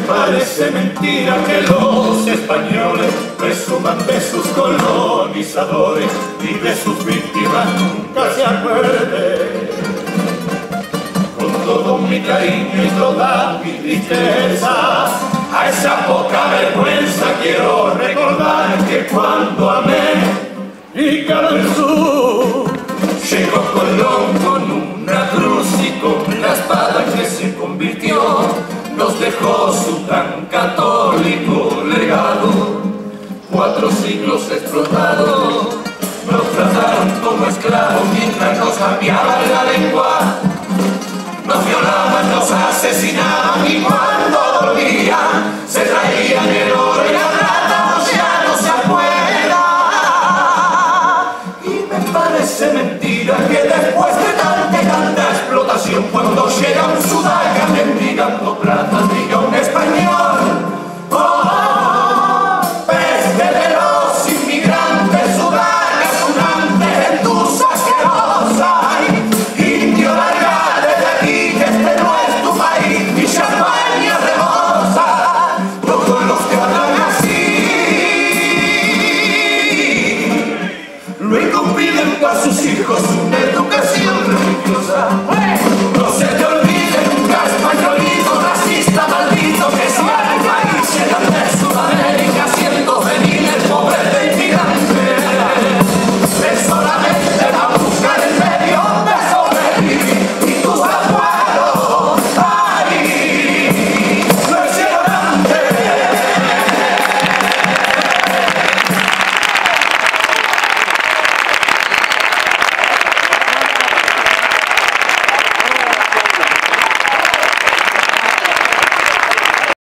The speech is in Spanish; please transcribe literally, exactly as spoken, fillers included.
parece mentira que los españoles presuman de sus colonizadores y de sus víctimas nunca se acuerden. Con todo mi cariño y toda mi tristeza, a esa poca vergüenza quiero recordar que cuando amé y cada el sur, llegó Colón con una cruz y con la espada que se convirtió, nos dejó su tan católico legado. Cuatro siglos explotados, nos trataron como esclavos mientras nos cambiaban la lengua.